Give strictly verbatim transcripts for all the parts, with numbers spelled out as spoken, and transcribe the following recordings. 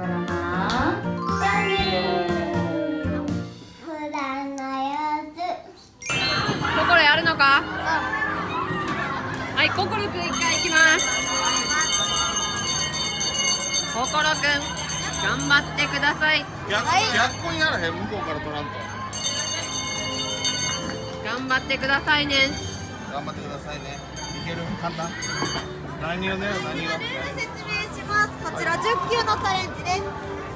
コロのチャンネル。 普段のやつ。 心やるのか？はい、心くん一回行きます。心くん頑張ってください。 逆逆にやらへん、向こうから取らんと。 頑張ってくださいね。 頑張ってくださいね。いける？簡単？何色ね？何色？ ルール説明します。こちらじゅっきゅうのチャレンジです。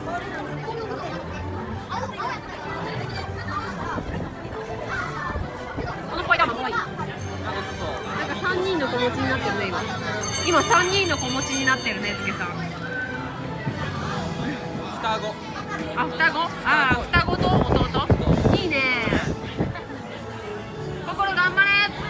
このスパイダーマン可愛い。なんか三人の子持ちになってるね今。今三人の子持ちになってるね、つけさん。 双子。 あ、双子？ああ、双子と弟？いいね。心頑張れ。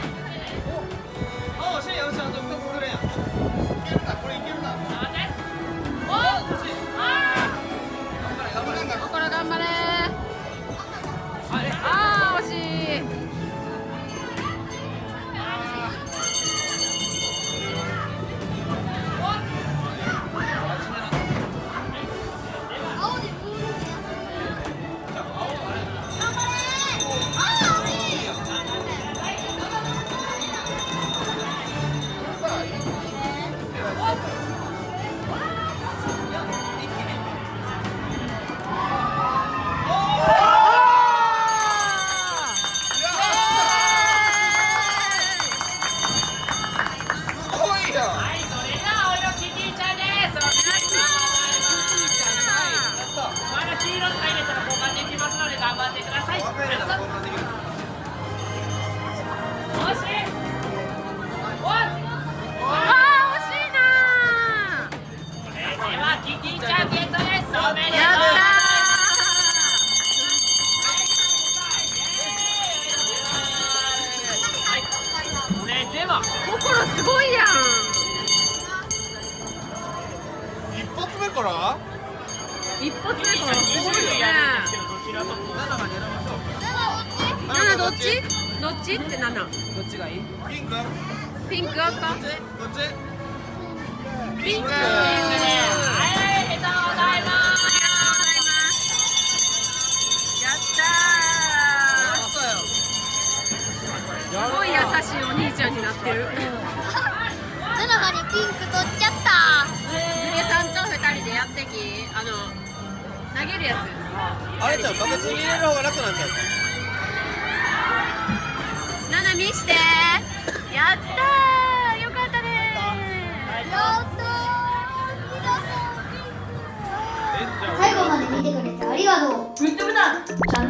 お、惜しい、よし、あとふたつくれやん。 いけるな、これいけるな。 お、惜しい。ああ。 頑張れ、頑張れ。 心頑張れ。 あれ、 ああ、惜しい。心すごいやん。 一発目から？ 一発目からすごいよね。七どっち？どっちって七。どっちがいい？ ピンク？ ピンク赤？ どっち？ ピンク。ピンク。 ありがとうございます。 やったー。すごい優しいお兄ちゃんになってる。 なのはにピンク取っちゃった。 ゆげさんと二人でやってき。あの投げるやつ。 あれちゃん、バケツに入れる方が楽なんちゃう？ ナナ見して。やったー。よかったねー。 やったー。最後まで見てくれてありがとう。 グッドボタン、チャン